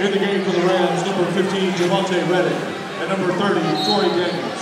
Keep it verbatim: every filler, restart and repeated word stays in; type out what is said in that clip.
In the game for the Rams, number fifteen, Javante Reddick, and number thirty, Torrey Daniels.